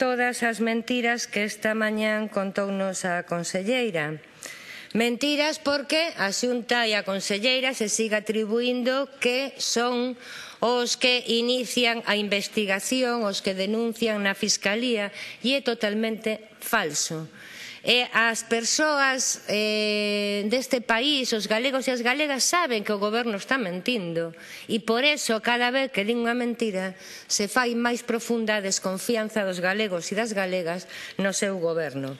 todas as mentiras que esta mañán contounos a conselleira. Mentiras porque a Xunta e a conselleira se sigue atribuindo que son os que inician a investigación, os que denuncian na Fiscalía, e é totalmente falso. E as persoas deste país, os galegos e as galegas, saben que o goberno está mentindo e por eso cada vez que din unha mentira se fai máis profunda a desconfianza dos galegos e das galegas no seu goberno.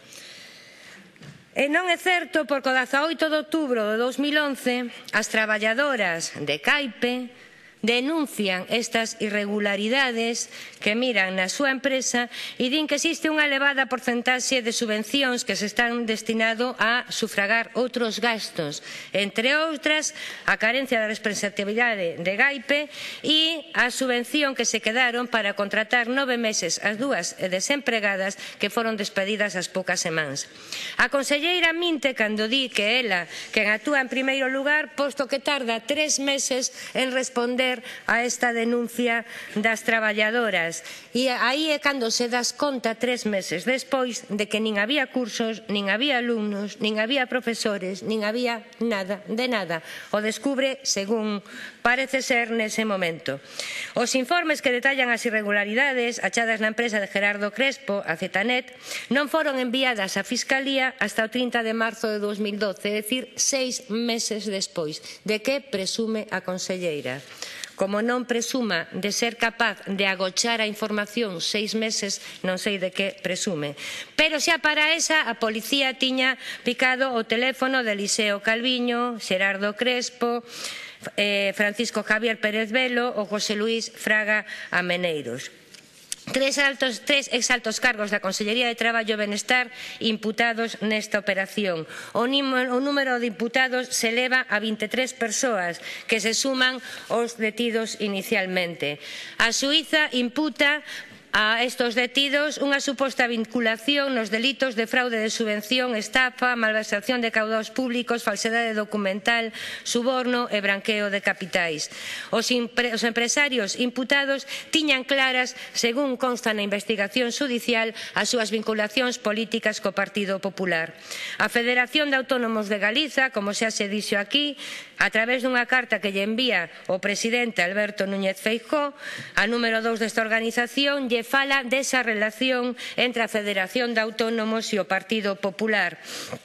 E non é certo porque o 18 de outubro de 2011 as traballadoras de CAIPE denuncian estas irregularidades que miran na súa empresa e din que existe unha elevada porcentaxe de subvencións que se están destinado a sufragar outros gastos, entre outras a carencia de representatividade de GAIPE e a subvención que se quedaron para contratar 9 meses as dúas desempregadas que foron despedidas ás poucas semanas. A conselleira minte cando di que ela quen actúa en primeiro lugar, posto que tarda 3 meses en responder a esta denuncia das traballadoras. E aí é cando se das conta 3 meses despois de que nin había cursos, nin había alumnos, nin había profesores, nin había nada, de nada. O descubre según parece ser nese momento. Os informes que detallan as irregularidades achadas na empresa de Gerardo Crespo, a Zetanet, non foron enviadas á Fiscalía hasta o 30 de marzo de 2012, é dicir, 6 meses despois. De que presume a conselleira? Como non presuma de ser capaz de agochar a información 6 meses, non sei de que presume. Pero xa para esa a policía tiña picado o teléfono de Eliseo Calviño, Xerardo Crespo, Francisco Javier Pérez Velo ou José Luís Fraga Ameneiros. Tres exaltos cargos da Consellería de Traballo e Benestar imputados nesta operación. O número de imputados se eleva a 23 persoas que se suman aos detidos inicialmente. A xuíza imputa a estos detidos unha suposta vinculación nos delitos de fraude de subvención, estafa, malversación de caudados públicos, falsedade documental, suborno e branqueo de capitais. Os empresarios imputados tiñan claras, según consta na investigación xudicial, as súas vinculacións políticas co Partido Popular. A Federación de Autónomos de Galiza, como xa se dixo aquí, a través dunha carta que lle envía o presidente Alberto Núñez Feijóo, a número 2 desta organización, lle fala desa relación entre a Federación de Autónomos e o Partido Popular.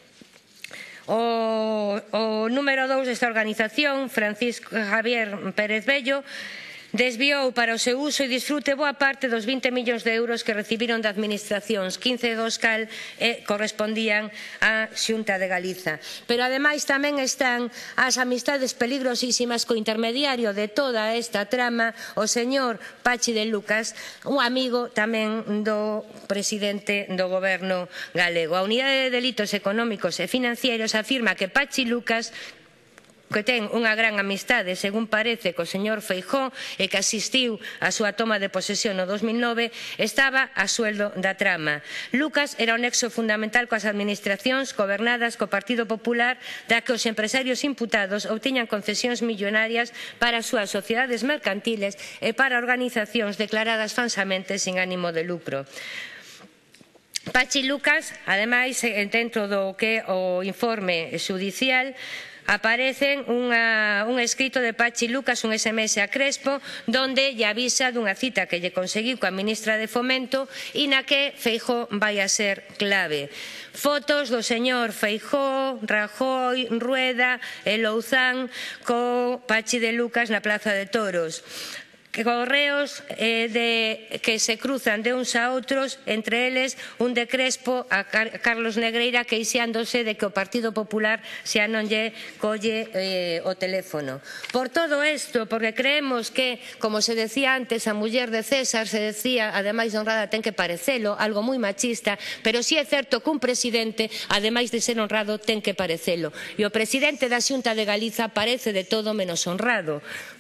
O número 2 desta organización, Francisco Javier Pérez Vello, desviou para o seu uso e disfrute boa parte dos 20 millóns de euros que recibiron de administracións, 15 dos cal correspondían á Xunta de Galiza. Pero ademais tamén están as amistades peligrosísimas co intermediario de toda esta trama, o señor Pachi de Lucas, un amigo tamén do presidente do goberno galego. A Unidade de Delitos Económicos e Financeiros afirma que Pachi Lucas, que ten unha gran amistade, según parece, co señor Feijóo e que asistiu á súa toma de posesión no 2009, estaba a sueldo da trama. Lucas era o nexo fundamental coas administracións gobernadas co Partido Popular, da que os empresarios imputados obtiñan concesións millonarias para as súas sociedades mercantiles e para organizacións declaradas falsamente sin ánimo de lucro. Pachi Lucas, ademais, dentro do que o informe xudicial, aparece un escrito de Pachi Lucas, un SMS a Crespo, donde lle avisa dunha cita que lle conseguiu coa ministra de Fomento e na que Feijóo vai a ser clave. Fotos do señor Feijóo, Rajoy, Rueda e Louzán co Pachi de Lucas na Plaza de Toros. Correos que se cruzan de uns a outros, entre eles un de Crespo a Carlos Negreira queixándose de que o Partido Popular xa non lle colle o teléfono. Por todo isto, porque creemos que, como se decía antes, a muller de César se decía, ademais de honrada ten que parecelo, algo moi machista, pero si é certo que un presidente, ademais de ser honrado, ten que parecelo. E o presidente da Xunta de Galiza parece de todo menos honrado,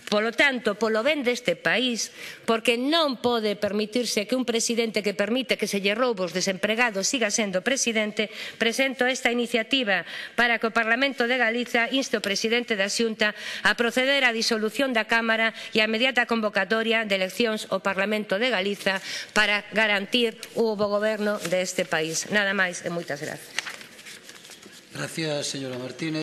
Polo tanto, polo ben deste país, porque non pode permitirse que un presidente que permite que se lle roube os desempregados siga sendo presidente, presento esta iniciativa para que o Parlamento de Galiza inste ao presidente da Xunta a proceder á disolución da Cámara e á inmediata convocatoria de eleccións ao Parlamento de Galiza para garantir o bo goberno deste país. Nada máis e moitas grazas. Gracias, señora Martínez.